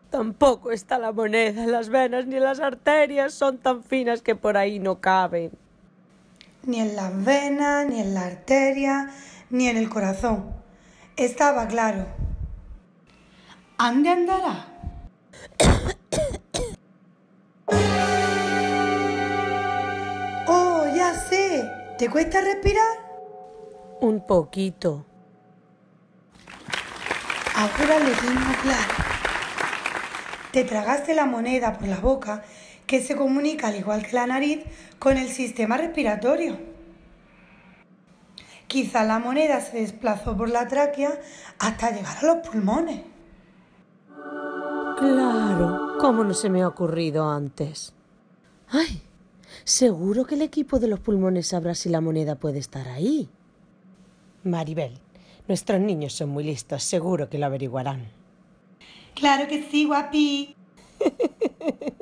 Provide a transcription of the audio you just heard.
Tampoco está la moneda. Las venas ni las arterias son tan finas que por ahí no caben. Ni en las venas, ni en la arteria, ni en el corazón. Estaba claro. ¿Ande andará? ¡Oh, ya sé! ¿Te cuesta respirar? Un poquito. Ahora lo tengo claro. Te tragaste la moneda por la boca, que se comunica al igual que la nariz con el sistema respiratorio. Quizá la moneda se desplazó por la tráquea hasta llegar a los pulmones. Claro, ¿cómo no se me ha ocurrido antes? ¡Ay! Seguro que el equipo de los pulmones sabrá si la moneda puede estar ahí. Maribel, nuestros niños son muy listos, seguro que lo averiguarán. Claro que sí, guapi.